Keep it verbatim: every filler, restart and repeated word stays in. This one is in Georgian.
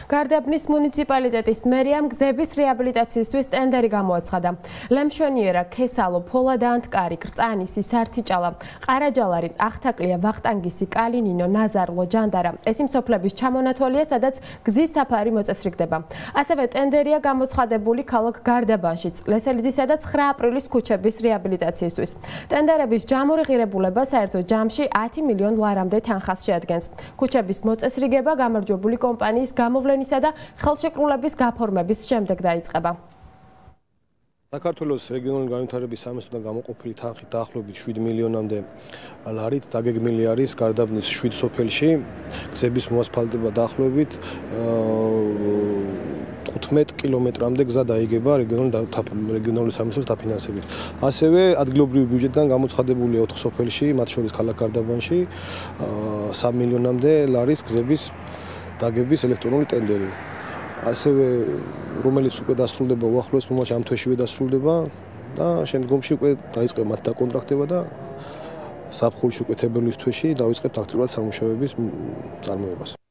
გარდაბნის მუნიციპალიტეტის მერიამ გზების რეაბილიტაციისთვის ტენდერი გამოაცხადა. ლემშვენიერა, ქესალო, ფოლა და ანტკარი, კრწანისი, სართიჭალა, ყარაჯალარი, ახთაკლია, ვახტანგისი, კალინინო, ნაზარლო, ჯანდარა. ეს იმ სოფლების ჩამონათვალია, სადაც გზის საფარი მოწესრიგდება. ასევე ტენდერია გამოცხადებული ქალაქ გარდაბანშიც, ლესელიძისა და ცხრა აპრილის ქუჩების რეაბილიტაციისთვის. ტენდერების ჯამური ღირებულება საერთო ჯამში ათი მილიონ ლარამდე თანხას შეადგენს. ქუჩების მოწესრიგება გამარჯვებული კომპანიის გამოვლენისა და ხელშეკრულების გაფორმების შემდეგ დაიწყება. საქართველოს რეგიონული განვითარების სამინისტროდან გამოყოფილი თანხით დაახლოებით შვიდ მილიონამდე ლარით დაგეგმილი არის გარდაბნის შვიდ სოფელში გზების მოასფალტება დაახლოებით თხუთმეტ კილომეტრამდე გზა დაიგება რეგიონული სამინისტროს დაფინანსებით. ასევე ადგილობრივი ბიუჯეტიდან გამოცხადებულია ოთხ სოფელში, მათ შორის ქალაქ გარდაბანში სამი მილიონამდე ლარის გზების დაგების ელექტრონული ტენდერი. ასევე რომელიც უკვე დასრულდება უახლოეს მომავალში ამ თვეშივე დასრულდება და შემდგომში უკვე დაიწყება მათ დაკონტრაქტება და ზაფხულში უკვე თებერვლის თვეში დავიწყებთ აქტიურად სამუშაოების წარმოებას.